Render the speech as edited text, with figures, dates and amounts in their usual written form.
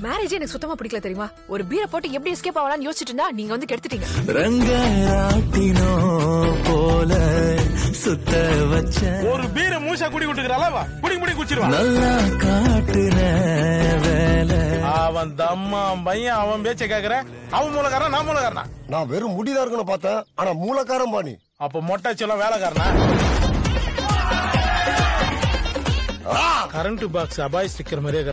Marriage எனக்கு சுத்தமா பிடிக்கல தெரியுமா? ஒரு பீரை போட்டு எப்படி எஸ்கேப் ஆகலாம்னு யோசிச்சுட்டு இருந்தா நீங்க வந்து கெடுத்துட்டீங்க. ரங்கராட்டினோ போல சுத்த வச்ச ஒரு பீரை மூசா குடி குட்டுக்கிறாளா? குடி முடி குடிச்சிருவான். நல்லா காட்டுன வேலை அவன் தம்மா பையன் அவன் பேச்ச கேக்குற. அவன் மூலக்காரன் நான் மூலக்காரனா? நான் வெறும் முடிதான் இருக்குன்னு பார்த்தேன். ஆனா மூலக்காரன் பாணி. அப்ப மொட்டாச்செல்லாம் வேலைக்காரனா? கரண்ட் பாக்ஸ் அபாய் ஸ்டிக்கர் மாதிரியே